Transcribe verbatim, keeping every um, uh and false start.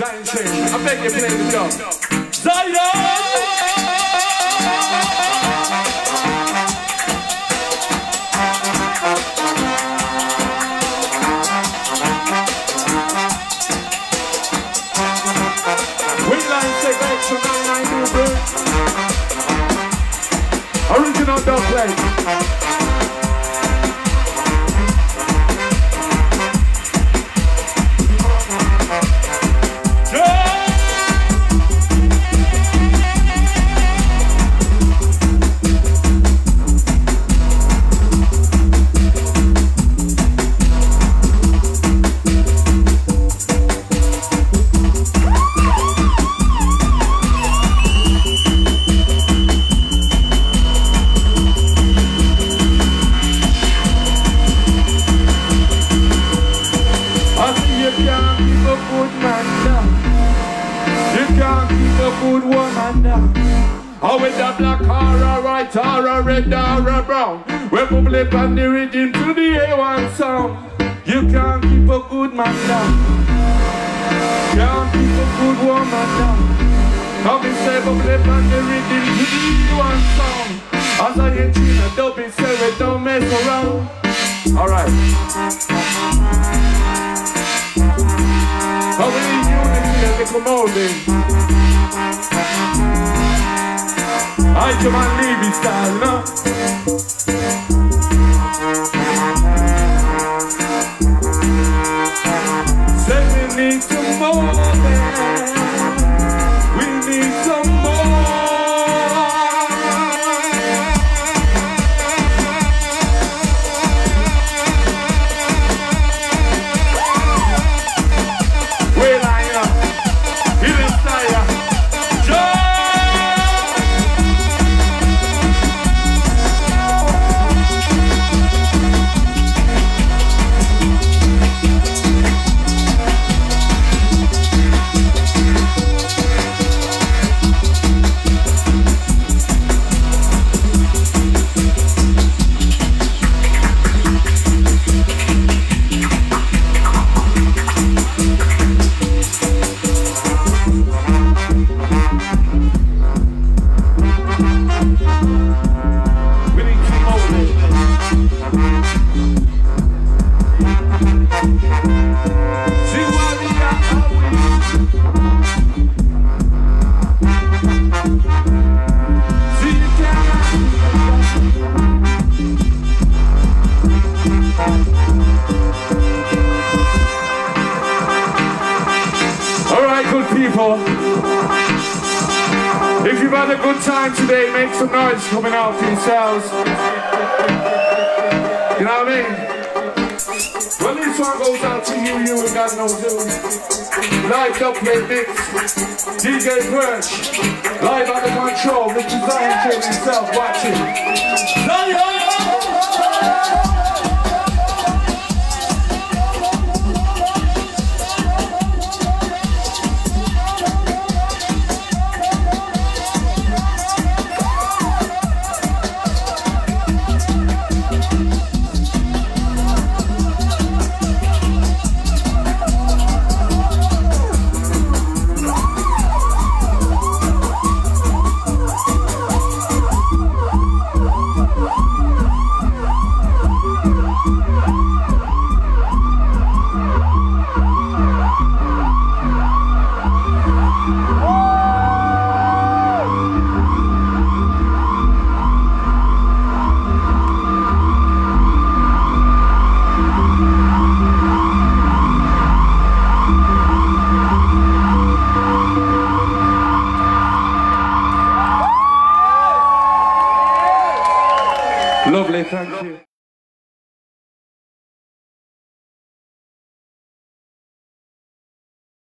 Zion Chain, I beg you play the drum. Zion! Original dub plate. Good woman now. Or with a black or a white or a red or a brown. We're probably on the rhythm to the A one sound. You can't keep a good man down. Can't keep a good woman down. Come and say probably on the rhythm to the A one sound. As I hit you in a dubby, say we don't mess around. Alright. How we need unity as they come out in. I come and leave his style, no? Say we need some more, man. We need some more. Well, I am. He is tired. If you've had a good time today, make some noise coming out for yourselves. You know what I mean? Well, this one goes out to you, you and God knows who. Live up, play mix. D J Perch. Live under control. Mister Zion Chain himself watching. Zion! Lovely, thank you.